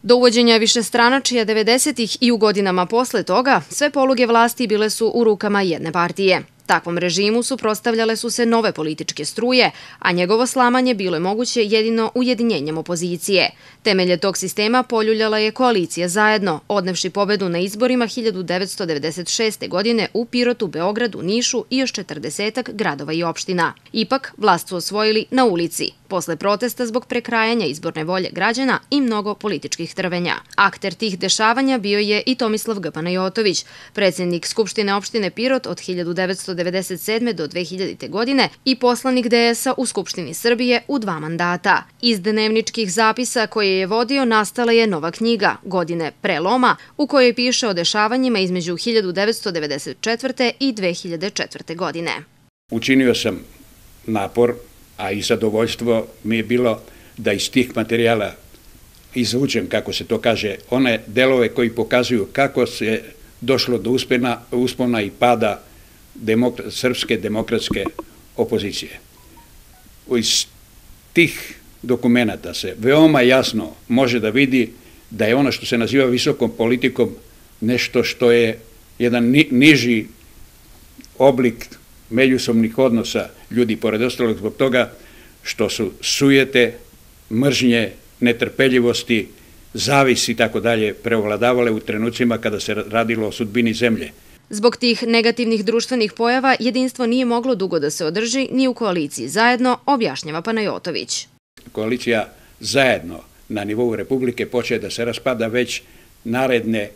Do uvođenja višestranačja 90-ih i u godinama posle toga, sve poluge vlasti bile su u rukama jedne partije. Takvom režimu suprotstavljale su se nove političke struje, a njegovo slamanje bilo je moguće jedino ujedinjenjem opozicije. Temelje tog sistema poljuljala je koalicija Zajedno, odnevši pobedu na izborima 1996. godine u Pirotu, Beogradu, Nišu i još 40-ak gradova i opština. Ipak, vlast su osvojili na ulici, posle protesta zbog prekrajanja izborne volje građana i mnogo političkih trvenja. Akter tih dešavanja bio je i Tomislav G. Panajotović, predsjednik Skupštine opštine Pirot od 1997. do 2000. godine i poslanik DS-a u Skupštini Srbije u 2 mandata. Iz dnevničkih zapisa koje je vodio nastala je nova knjiga Godine preloma, u kojoj piše o dešavanjima između 1994. i 2004. godine. Učinio sam napor, a i zadovoljstvo mi je bilo da iz tih materijala izvučem, kako se to kaže, one delove koji pokazuju kako se došlo do uspona i pada srpske demokratske opozicije. Iz tih dokumenata se veoma jasno može da vidi da je ono što se naziva visokom politikom nešto što je jedan niži oblik međusobnih odnosa ljudi, pored ostalog zbog toga što su sujete, mržnje, netrpeljivosti, zavisi i tako dalje preovladavale u trenucima kada se radilo o sudbini zemlje. Zbog tih negativnih društvenih pojava jedinstvo nije moglo dugo da se održi ni u koaliciji Zajedno, objašnjava Panajotović. Koalicija Zajedno na nivou Republike počeje da se raspada već naredne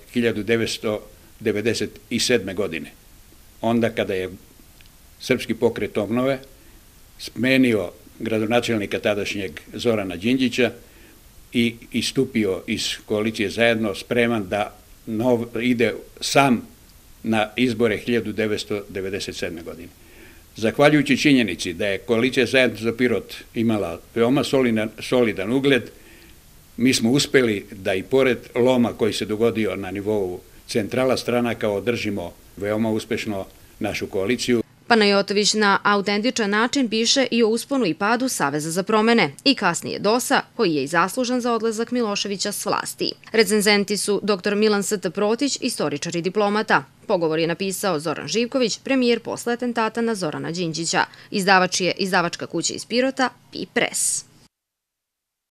1997. godine. Onda kada je Srpski pokret obnove smenio gradonačelnika tadašnjeg Zorana Đinđića i istupio iz koalicije Zajedno spreman da ide sam na izbore 1997. godine. Zahvaljujući činjenici da je koalicija Zajedno za Pirot imala veoma solidan ugled, mi smo uspeli da i pored loma koji se dogodio na nivou centrala stranaka održimo veoma uspešno našu koaliciju. Panajotović na autentičan način piše i o usponu i padu Saveza za promene i kasnije DOS-a, koji je i zaslužan za odlazak Miloševića s vlasti. Recenzenti su dr. Milan S.T. Protić, istoričar i diplomata. Pogovor je napisao Zoran Živković, premijer posle atentata na Zorana Đinđića. Izdavač je izdavačka kuća iz Pirota, Pi Press.